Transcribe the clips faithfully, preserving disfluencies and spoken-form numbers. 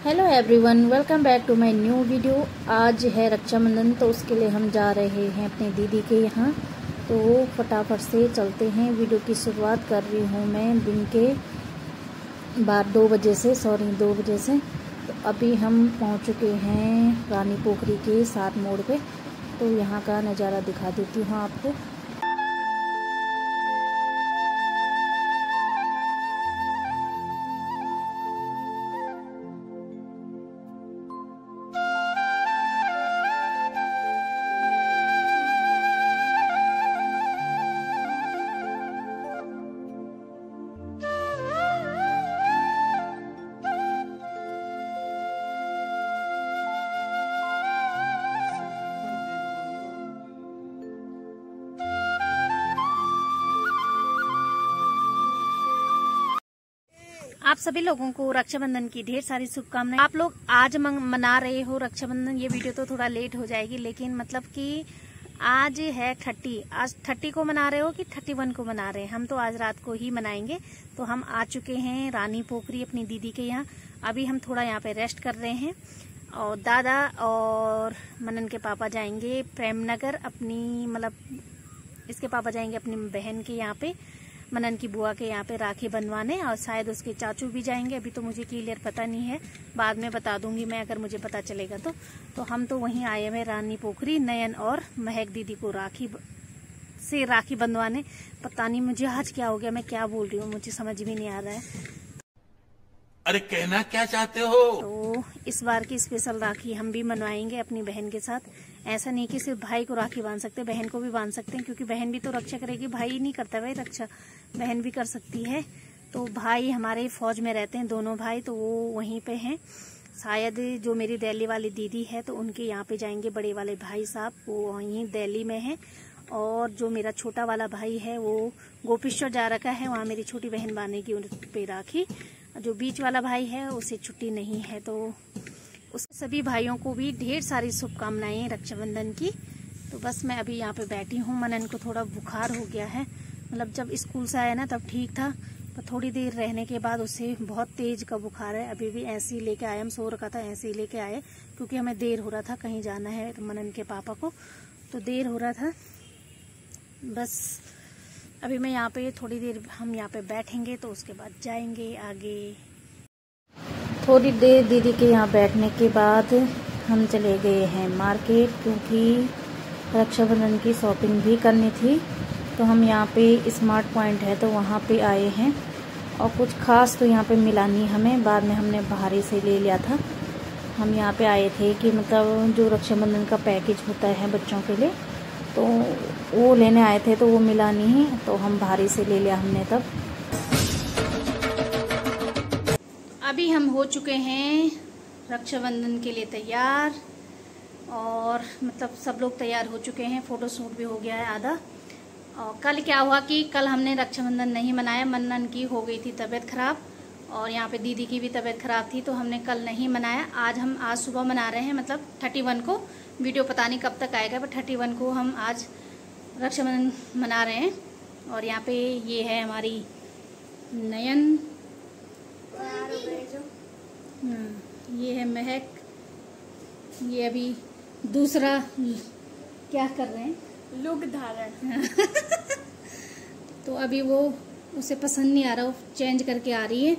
Hello everyone, welcome back to my new video. आज है रक्षाबंधन, तो उसके लिए हम जा रहे हैं अपनी दीदी के यहाँ। तो फटाफट से चलते हैं। वीडियो की शुरुआत कर रही हूँ मैं दिन के बाद दो बजे से सॉरी दो बजे से। तो अभी हम पहुँच चुके हैं रानी पोखरी के सात मोड़ पे। तो यहाँ का नज़ारा दिखा देती हूँ आपको। आप सभी लोगों को रक्षाबंधन की ढेर सारी शुभकामनाएं। आप लोग आज मना रहे हो रक्षाबंधन। ये वीडियो तो थोड़ा लेट हो जाएगी, लेकिन मतलब कि आज है थर्टी। आज थर्टी को मना रहे हो कि थर्टी वन को मना रहे हैं? हम तो आज रात को ही मनाएंगे। तो हम आ चुके हैं रानी पोखरी अपनी दीदी के यहाँ। अभी हम थोड़ा यहाँ पे रेस्ट कर रहे हैं और दादा और मनन के पापा जाएंगे प्रेमनगर। अपनी मतलब इसके पापा जाएंगे अपनी बहन के यहाँ पे, मनन की बुआ के यहाँ पे राखी बंधवाने, और शायद उसके चाचू भी जाएंगे। अभी तो मुझे क्लियर पता नहीं है, बाद में बता दूंगी मैं अगर मुझे पता चलेगा तो। तो हम तो वहीं आए हुए रानी पोखरी नयन और महक दीदी को राखी से राखी बंधवाने। पता नहीं मुझे आज क्या हो गया, मैं क्या बोल रही हूँ मुझे समझ भी नहीं आ रहा है। अरे कहना क्या चाहते हो? तो इस बार की स्पेशल राखी हम भी मनवाएंगे अपनी बहन के साथ। ऐसा नहीं कि सिर्फ भाई को राखी बांध सकते, बहन को भी बांध सकते हैं, क्योंकि बहन भी तो रक्षा करेगी। भाई नहीं करता भाई रक्षा, बहन भी कर सकती है। तो भाई हमारे फौज में रहते हैं दोनों भाई, तो वो वहीं पे हैं। शायद जो मेरी दिल्ली वाली दीदी है तो उनके यहाँ पे जाएंगे बड़े वाले भाई साहब, वो वहीं दिल्ली में है। और जो मेरा छोटा वाला भाई है वो गोपेश्वर जा रखा है, वहाँ मेरी छोटी बहन बांधेगी उन पे राखी। जो बीच वाला भाई है उसे छुट्टी नहीं है। तो उस सभी भाइयों को भी ढेर सारी शुभकामनाएं रक्षाबंधन की। तो बस मैं अभी यहाँ पे बैठी हूँ। मनन को थोड़ा बुखार हो गया है, मतलब जब स्कूल से आया ना तब ठीक था, पर थोड़ी देर रहने के बाद उसे बहुत तेज का बुखार है। अभी भी ऐसे ही लेके आए, हम सो रखा था ऐसे ही लेके आए, क्योंकि हमें देर हो रहा था, कहीं जाना है मनन के पापा को, तो देर हो रहा था। बस अभी मैं यहाँ पे थोड़ी देर हम यहाँ पे बैठेंगे, तो उसके बाद जाएंगे आगे। थोड़ी देर दीदी के यहाँ बैठने के बाद हम चले गए हैं मार्केट, क्योंकि रक्षाबंधन की शॉपिंग भी करनी थी। तो हम यहाँ पे स्मार्ट पॉइंट है तो वहाँ पे आए हैं, और कुछ खास तो यहाँ पे मिला नहीं हमें, बाद में हमने बाहर से ले लिया था। हम यहाँ पे आए थे कि मतलब जो रक्षाबंधन का पैकेज होता है बच्चों के लिए, तो वो लेने आए थे, तो वो मिला नहीं, तो हम बाहर से ले लिया हमने तब। अभी हम हो चुके हैं रक्षाबंधन के लिए तैयार, और मतलब सब लोग तैयार हो चुके हैं, फोटो शूट भी हो गया है आधा। और कल क्या हुआ कि कल हमने रक्षाबंधन नहीं मनाया, मनन की हो गई थी तबीयत खराब, और यहाँ पे दीदी की भी तबीयत खराब थी, तो हमने कल नहीं मनाया। आज हम आज सुबह मना रहे हैं, मतलब थर्टी वन को। वीडियो पता नहीं कब तक आएगा, पर थर्टी वन को हम आज रक्षाबंधन मना रहे हैं। और यहाँ पे ये है हमारी नयन, ये है महक, ये अभी दूसरा क्या कर रहे हैं, लुक धारण। तो अभी वो उसे पसंद नहीं आ रहा, वो चेंज करके आ रही है।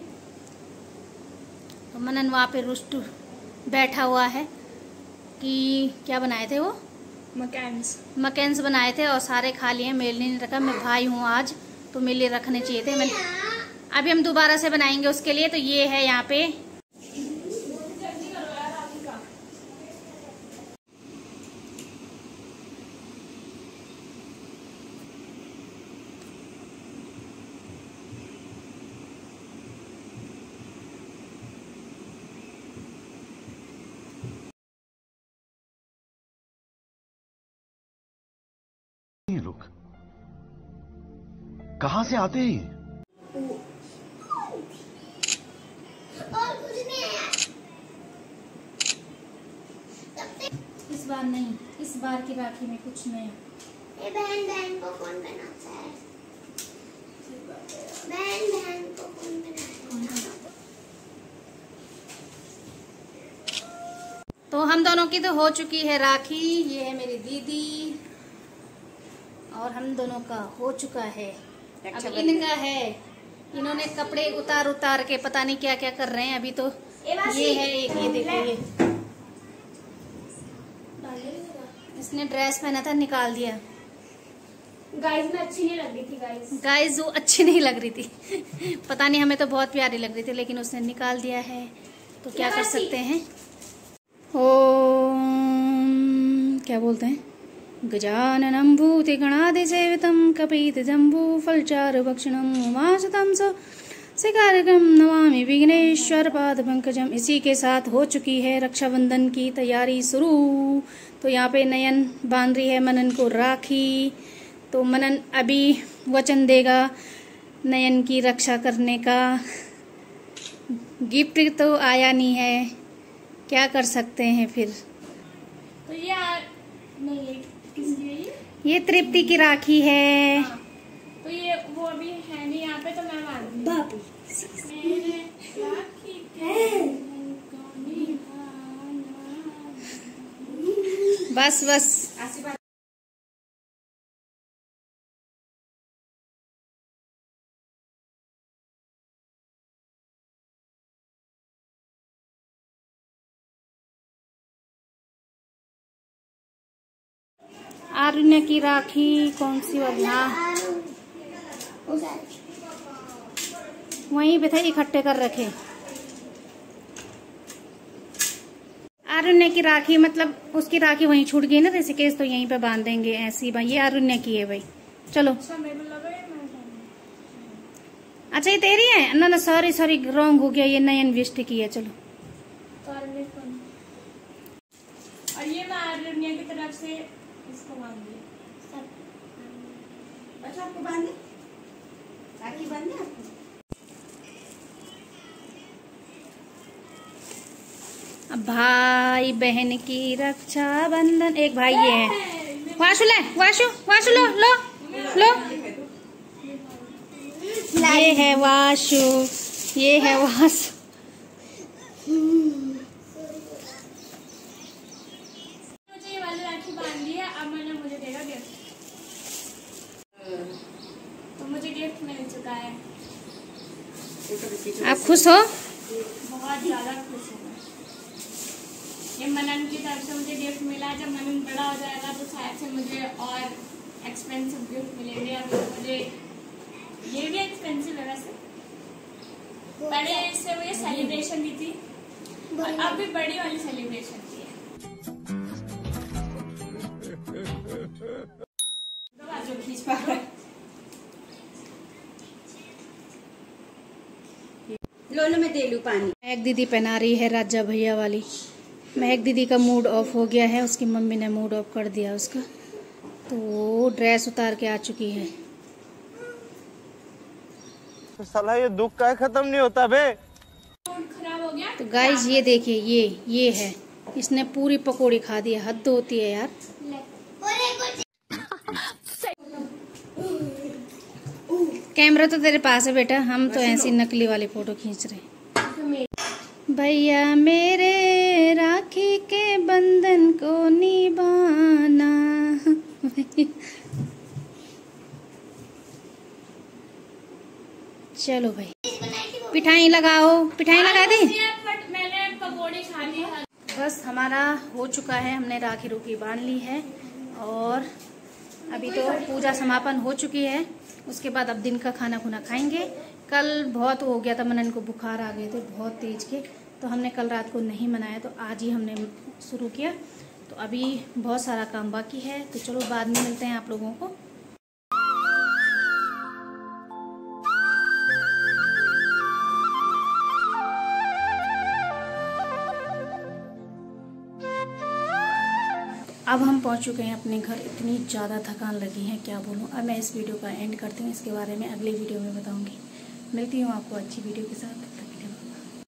तो मनन वहाँ पे रुष्ट बैठा हुआ है कि क्या बनाए थे वो, मकैन्स मकैन्स बनाए थे, और सारे खा लिए, मेरे लिए नहीं रखा। मैं भाई हूँ आज, तो मेरे लिए रखने चाहिए थे। मैं अभी हम दोबारा से बनाएंगे उसके लिए। तो ये है यहाँ पे लोग कहां से आते हैं? इस बार नहीं, इस बार की राखी में कुछ नया। बहन बहन को कौन बनाता है? बहन बहन को कौन बनाता है? तो हम दोनों की तो हो चुकी है राखी। ये है मेरी दीदी और हम दोनों का हो चुका है। अब इनका है, इन्होंने कपड़े उतार उतार के पता नहीं क्या क्या कर रहे हैं अभी। तो ये है एक, ये देखो, ये इसने ड्रेस पहना था निकाल दिया। गाइस में अच्छी नहीं लग रही थी गाइस। गाइस वो अच्छी नहीं लग रही थी पता नहीं, हमें तो बहुत प्यारी लग रही थी, लेकिन उसने निकाल दिया है तो क्या कर सकते हैं। ओम क्या बोलते हैं, गजाननं भूतिगणाधिसेवितं कपितजम्बू फलचारु भक्षणं उमासुतं शिकारकं नमामि विघ्नेश्वर पाद पंकजम। इसी के साथ हो चुकी है रक्षाबंधन की तैयारी शुरू। तो यहाँ पे नयन बांध रही है मनन को राखी। तो मनन अभी वचन देगा नयन की रक्षा करने का। गिफ्ट तो आया नहीं है, क्या कर सकते हैं फिर। तो ये आ... नहीं ये किसकी है ये? ये तृप्ति की राखी है। हाँ। तो ये वो अभी है नहीं यहाँ पे, तो मैं मान मेरे राखी के बस बस आरुण्य की राखी कौन सी वाली? हाँ वहीं पे थे, इकट्ठे कर रखे। आरुण्य की राखी मतलब उसकी राखी वहीं छूट गई ना ऋषिकेश, तो यहीं पे बांध देंगे ऐसी। भाई ये आरुण्य की है भाई। चलो अच्छा ये तेरी है ना? ना सॉरी सॉरी रॉन्ग हो गया, ये नयन विष्ट की है। चलो और ये मैं आरुण्य की तरफ से इसको बांध दिया। अच्छा आपको बांधे, राखी बांधे आपको। अब भाई बहन की रक्षा बंधन। एक भाई ये है, वाशु ले, वाशु वाशु लो लो लो। ये है वाशु, ये है वाशु। मुझे ये वाली राखी बांध दी है, अब मैंने मुझे देगा गिफ्ट। तो मुझे गिफ्ट मिल चुका है। आप खुश हो? बहुत ज्यादा खुश हूँ। ये मनन की तरफ से मुझे गिफ्ट मिला। जब मनन बड़ा हो जाएगा तो शायद से मुझे और एक्सपेंसिव गिफ्ट मिलेंगे। अभी तो मुझे ये भी एक्सपेंसिव है वैसे। पहले इससे मुझे सेलिब्रेशन दी थी और अब भी बड़ी वाली सेलिब्रेशन दी है। दो बाजू खींच पा रहा है। लो लो मैं दे लूं पानी। एक दीदी पहना रही है राजा भैया वाली। महक दीदी का मूड ऑफ हो गया है, उसकी मम्मी ने मूड ऑफ कर दिया उसका, तो वो ड्रेस उतार के आ चुकी है। तो साला ये दुख का खत्म नहीं होता बे। खराब हो गया। तो गाइस ये देखिए, ये ये है, इसने पूरी पकौड़ी खा दी है। हद होती है यार। कैमरा तो तेरे पास है बेटा, हम तो ऐसी नकली वाली फोटो खींच रहे हैं। भैया मेरे राखी के बंधन को निभाना। चलो भाई पिठाई लगाओ, पिठाई लगा दी। मैंने पकौड़ी खा ली। बस हमारा हो चुका है, हमने राखी रूखी बांध ली है और अभी तो पूजा समापन हो चुकी है। उसके बाद अब दिन का खाना खुना खाएंगे। कल बहुत हो गया था, मनन को बुखार आ गए थे बहुत तेज के, तो हमने कल रात को नहीं मनाया, तो आज ही हमने शुरू किया। तो अभी बहुत सारा काम बाकी है, तो चलो बाद में मिलते हैं आप लोगों को। अब हम पहुंच चुके हैं अपने घर। इतनी ज़्यादा थकान लगी है क्या बोलूं। अब मैं इस वीडियो का एंड करती हूँ, इसके बारे में अगली वीडियो में बताऊंगी। मिलती हूँ आपको अच्छी वीडियो के साथ।